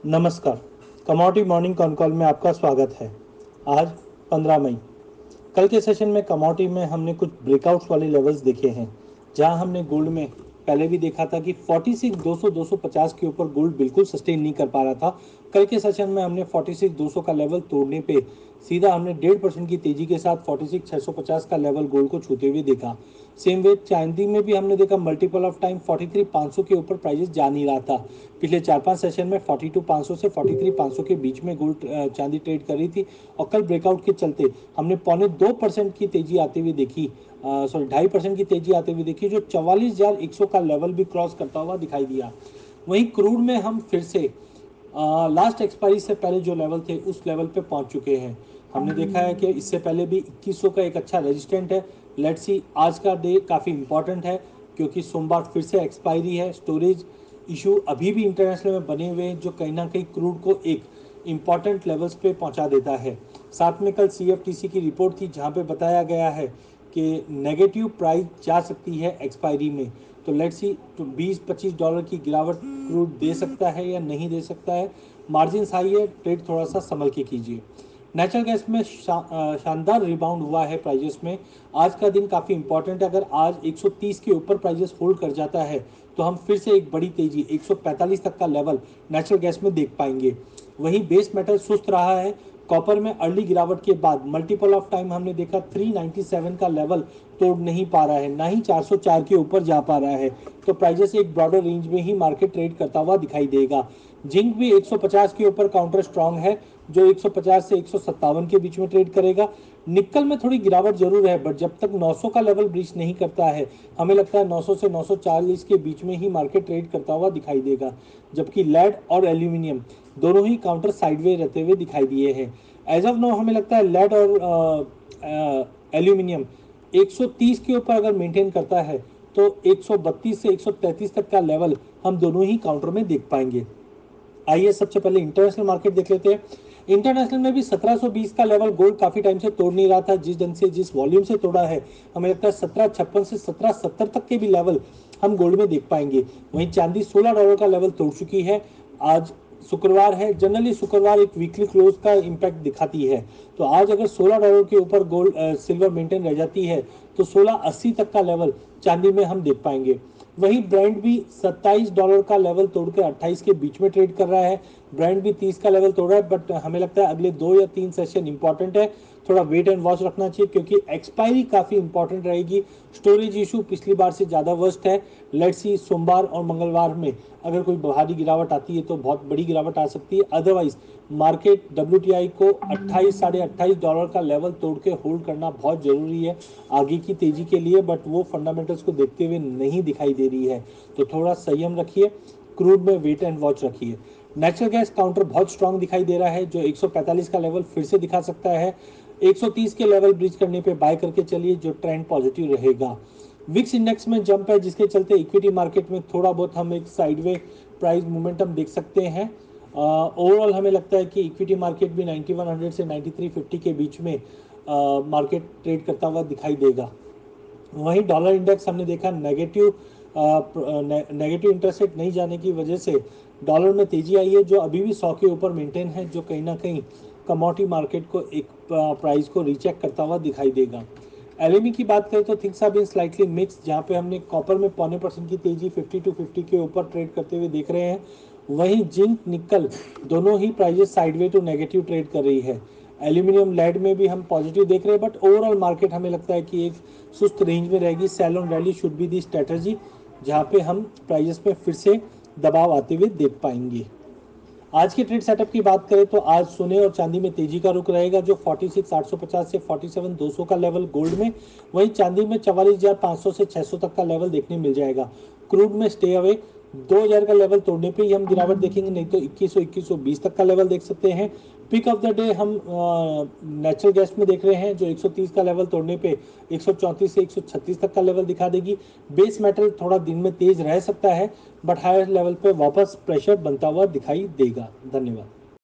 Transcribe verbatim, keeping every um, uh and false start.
नमस्कार। Commodity morning con call में आपका स्वागत है। आज पंद्रह मई। कल के सेशन में कमोडिटी में हमने कुछ ब्रेकआउट्स वाले लेवल्स देखे हैं, जहां हमने गोल्ड में पहले भी देखा था कि छियालीस दो सौ दो सौ पचास के ऊपर गोल्ड बिल्कुल सस्टेन नहीं कर पा रहा था। कल के सेशन में हमने छियालीस दो सौ का लेवल तोड़ने पे सीधा हमने डेढ़ परसेंट की तेजी के साथ छियालीस छह सौ पचास का लेवल गोल्ड को छूते हुए देखा। सेम वे चांदी में भी हमने देखा मल्टीपल ऑफ टाइम तैंतालीस पाँच सौ के ऊपर प्राइजेस जा नहीं रहा था। पिछले चार पांच सेशन में बयालीस पाँच सौ से तैंतालीस पाँच सौ के बीच में गोल्ड चांदी ट्रेड कर रही थी, और कल ब्रेकआउट के चलते हमने पौने दो परसेंट की तेजी आते हुए देखी, सॉरी ढाई परसेंट की तेजी आते हुए देखी, जो चवालीस हजार एक सौ का लेवल भी क्रॉस करता हुआ दिखाई दिया। वहीं क्रूड में हम फिर से लास्ट एक्सपायरी से पहले जो लेवल थे उस लेवल पे पहुंच चुके हैं। हमने देखा है कि इससे पहले भी इक्कीस सौ का एक अच्छा रेजिस्टेंट है। लेट्स सी, आज का डे काफ़ी इंपॉर्टेंट है क्योंकि सोमवार फिर से एक्सपायरी है। स्टोरेज इशू अभी भी इंटरनेशनल में बने हुए हैं, जो कहीं ना कहीं क्रूड को एक इम्पॉर्टेंट लेवल्स पे पहुंचा देता है। साथ में कल सी एफ टी सी की रिपोर्ट थी, जहां पे बताया गया है कि नेगेटिव प्राइस जा सकती है एक्सपायरी में। तो लेट्स सी, तो बीस पच्चीस डॉलर की गिरावट क्रूड दे सकता है या नहीं दे सकता है। मार्जिन हाई है, ट्रेड थोड़ा सा संभल के कीजिए। नेचुरल गैस में शा, शानदार रिबाउंड हुआ है प्राइजेस में। आज का दिन काफ़ी इंपॉर्टेंट है। अगर आज एक सौ तीस के ऊपर प्राइजेस होल्ड कर जाता है तो हम फिर से एक बड़ी तेजी एक सौ पैंतालीस तक का लेवल नेचुरल गैस में देख पाएंगे। वहीं बेस मेटल सुस्त रहा है। कॉपर में अर्ली गिरावट के बाद मल्टीपल ऑफ टाइम हमने देखा तीन सौ सत्तानवे का लेवल तोड़ नहीं पा रहा है, ना ही चार सौ चार के ऊपर जा पा रहा है। तो प्राइजेस एक ब्रॉडर रेंज में ही मार्केट ट्रेड करता हुआ दिखाई देगा। जिंक भी एक सौ पचास के ऊपर काउंटर स्ट्रांग है, जो एक सौ पचास से एक सौ सत्तावन के बीच में ट्रेड करेगा। निकल में थोड़ी गिरावट जरूर है, बट जब तक नौ सौ का लेवल ब्रीच नहीं करता है, हमें लगता है नौ सौ से नौ सौ चालीस के बीच में ही मार्केट ट्रेड करता हुआ दिखाई देगा। जबकि लेड और एल्यूमिनियम दोनों ही काउंटर साइडवे रहते हुए दिखाई दिए हैं। एज ऑफ नो हमें लगता है लेड और एल्यूमिनियम एक सौ तीस के ऊपर अगर मेंटेन करता है तो एक सौ बत्तीस से एक सौ तैंतीस तक का लेवल हम दोनों ही काउंटर में देख पाएंगे। आइए सबसे पहले इंटरनेशनल मार्केट देख लेते हैं। इंटरनेशनल में भी सत्रह सौ बीस का लेवल गोल्ड काफी टाइम से तोड़ नहीं रहा था। जिस ढंग से जिस वॉल्यूम से तोड़ा है, हमें लगता है सत्रह छप्पन से सत्रह सत्तर तक के भी लेवल हम गोल्ड में देख पाएंगे। वहीं चांदी सोलह डॉलर का लेवल तोड़ चुकी है। आज शुक्रवार है, जनरली शुक्रवार एक वीकली क्लोज का इम्पैक्ट दिखाती है। तो आज अगर सोलह डॉलर के ऊपर गोल्ड सिल्वर मेंटेन रह जाती है तो सोलह अस्सी तक का लेवल चांदी में हम देख पाएंगे। वहीं ब्रांड भी सत्ताईस डॉलर का लेवल तोड़कर अट्ठाईस के बीच में ट्रेड कर रहा है। ब्रांड भी तीस का लेवल तोड़ रहा है, बट हमें लगता है अगले दो या तीन सेशन इंपॉर्टेंट है, थोड़ा वेट एंड वॉच रखना चाहिए क्योंकि एक्सपायरी काफ़ी इंपॉर्टेंट रहेगी। स्टोरेज इशू पिछली बार से ज़्यादा वर्स्ट है। लेट्स सी, सोमवार और मंगलवार में अगर कोई भारी गिरावट आती है तो बहुत बड़ी गिरावट आ सकती है। Otherwise market W T I को अट्ठाईस साढ़े अट्ठाईस डॉलर का लेवल तोड़ के होल्ड करना बहुत ज़रूरी है आगे की तेजी के लिए, बट वो फंडामेंटल्स को देखते हुए नहीं दिखाई दे रही है। तो थोड़ा संयम रखिए, क्रूड में वेट एंड वॉच रखिए। नेचुरल गैस काउंटर बहुत स्ट्रांग दिखाई दे रहा है, जो एक सौ पैंतालीस का लेवल फिर से दिखा सकता है। एक सौ तीस के लेवल ब्रीच करने पे बाय करके चलिए, जो ट्रेंड पॉजिटिव रहेगा। विक्स इंडेक्स में जंप है, जिसके चलते इक्विटी मार्केट में थोड़ा बहुत हम एक साइडवे प्राइस मोमेंटम देख सकते हैं। ओवरऑल uh, हमें लगता है कि इक्विटी मार्केट भी इक्यानवे सौ से तिरानवे सौ पचास के बीच में मार्केट uh, ट्रेड करता हुआ दिखाई देगा। वहीं डॉलर इंडेक्स हमने देखा नेगेटिव नेगेटिव इंटरेस्ट रेट नहीं जाने की वजह से डॉलर में तेजी आई है, जो अभी भी सौ के ऊपर मेंटेन है, जो कहीं ना कहीं कमोडिटी मार्केट को एक प्राइस को रीचेक करता हुआ दिखाई देगा। एलएमई की बात करें तो things have been slightly mix, जहाँ पे हमने कॉपर में पौने परसेंट की तेजी पचास टू पचास के ऊपर ट्रेड करते हुए देख रहे हैं। वहीं जिंक निकल दोनों ही prices sideway to negative trade कर रही है। एल्यूमिनियम लेड में भी हम पॉजिटिव देख रहे हैं, बट ओवरऑल मार्केट हमें लगता है कि एक सुस्त रेंज में रहेगी। Sell on rally should be the strategy, जहाँ पे हम प्राइजेस में फिर से दबाव आते हुए देख पाएंगे। आज के ट्रेड सेटअप की बात करें तो आज सोने और चांदी में तेजी का रुख रहेगा, जो छियालीस आठ सौ पचास से सैंतालीस दो सौ का लेवल गोल्ड में। वहीं चांदी में चवालीस हजार पाँच सौ से छह सौ तक का लेवल देखने मिल जाएगा। क्रूड में स्टे अवे, दो हजार का लेवल तोड़ने पे ही हम गिरावट देखेंगे, नहीं तो इक्कीस सौ इक्कीस सौ बीस तक का लेवल देख सकते हैं। पिक ऑफ द डे हम नेचुरल गैस में देख रहे हैं, जो एक सौ तीस का लेवल तोड़ने पे एक सौ चौंतीस से एक सौ छत्तीस तक का लेवल दिखा देगी। बेस मेटल थोड़ा दिन में तेज रह सकता है, बट हायर लेवल पे वापस प्रेशर बनता हुआ दिखाई देगा। धन्यवाद।